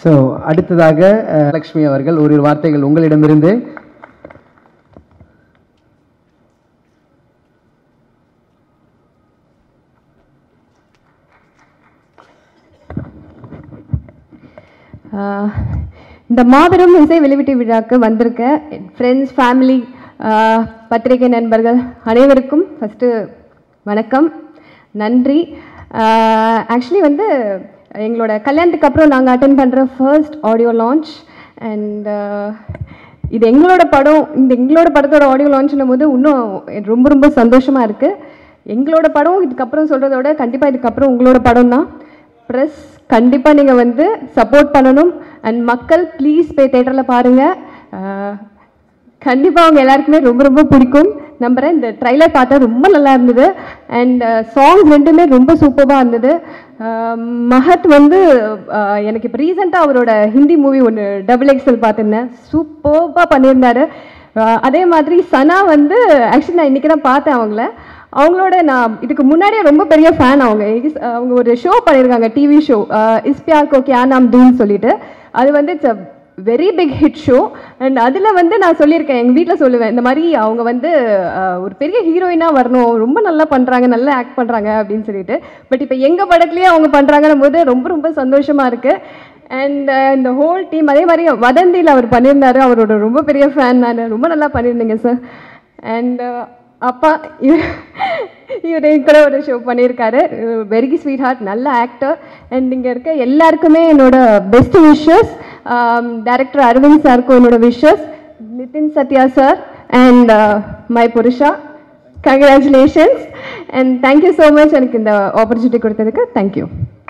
So அடுத்ததாக லக்ஷ்மி அவர்கள் ஓரிரு வார்த்தைகள் உங்களிடமிருந்து. இந்த மாபெரும் இசை வெளியீட்டு விழாக்கு வந்திருக்க ஃப்ரெண்ட்ஸ், ஃபேமிலி, பத்திரிகை நண்பர்கள் அனைவருக்கும் ஃபஸ்ட்டு வணக்கம், நன்றி. ஆக்சுவலி வந்து எங்களோட கல்யாணத்துக்கு அப்புறம் நாங்கள் அட்டென்ட் பண்ணுற ஃபர்ஸ்ட் ஆடியோ லான்ச். அண்ட் இது எங்களோட படம். எங்களோட படத்தோட ஆடியோ லான்ச்னும் போது இன்னும் ரொம்ப ரொம்ப சந்தோஷமாக இருக்குது. எங்களோட படம் இதுக்கப்புறம் சொல்கிறதோட கண்டிப்பாக இதுக்கப்புறம் உங்களோட படம் தான். ப்ரெஸ் கண்டிப்பாக நீங்கள் வந்து சப்போர்ட் பண்ணணும். அண்ட் மக்கள் ப்ளீஸ் போய் தேட்டரில் பாருங்கள். கண்டிப்பாக அவங்க எல்லாருக்குமே ரொம்ப ரொம்ப பிடிக்கும் நம்புகிறேன். இந்த ட்ரைலர் பார்த்தா ரொம்ப நல்லா இருந்தது. அண்ட் சாங்ஸ் ரெண்டுமே ரொம்ப சூப்பராக இருந்தது. மஹத் வந்து எனக்கு இப்போ ரீசெண்டாக அவரோட ஹிந்தி மூவி ஒன்று 𝐿𝐿 பார்த்துருந்தேன், சூப்பராக பண்ணியிருந்தாரு. அதே மாதிரி சனா வந்து ஆக்சுவலி நான் இன்றைக்கி தான் பார்த்தேன் அவங்களோட. நான் இதுக்கு முன்னாடியே ரொம்ப பெரிய ஃபேன். அவங்க ஒரு ஷோ பண்ணியிருக்காங்க, டிவி ஷோ, 𝐓𝐡𝐢𝐬 𝐂𝐡𝐚𝐧𝐴 சொல்லிட்டு. அது வந்து it's a very big hit show. And அதில் வந்து நான் சொல்லியிருக்கேன், எங்கள் வீட்டில் சொல்லுவேன், இந்த மாதிரி அவங்க வந்து ஒரு பெரிய ஹீரோயினாக வரணும், ரொம்ப நல்லா பண்ணுறாங்க, நல்லா ஆக்ட் பண்ணுறாங்க அப்படின்னு சொல்லிட்டு. பட் இப்போ எங்கள் படத்துலேயே அவங்க பண்ணுறாங்கன்னும் போது ரொம்ப ரொம்ப சந்தோஷமாக இருக்குது. அண்ட் இந்த ஹோல் டீம், அதே மாதிரி வதந்தியில் அவர் பண்ணியிருந்தாரு, அவரோட ரொம்ப பெரிய ஃபேன் நான். ரொம்ப நல்லா பண்ணியிருந்தீங்க சார். அண்ட் அப்பா இவர் கூட ஒரு ஷோ பண்ணியிருக்காரு, வெரி ஸ்வீட் ஹார்ட், நல்ல ஆக்டர். அண்ட் இங்கே இருக்க எல்லாருக்குமே என்னோட பெஸ்ட் விஷஸ். டைரக்டர் அரவிந்த் சாருக்கும் என்னோட wishes, Nitin Satya sir and my புருஷா, congratulations. And thank you so much எனக்கு இந்த ஆப்பர்ச்சுனிட்டி கொடுத்ததுக்கு. தேங்க்யூ.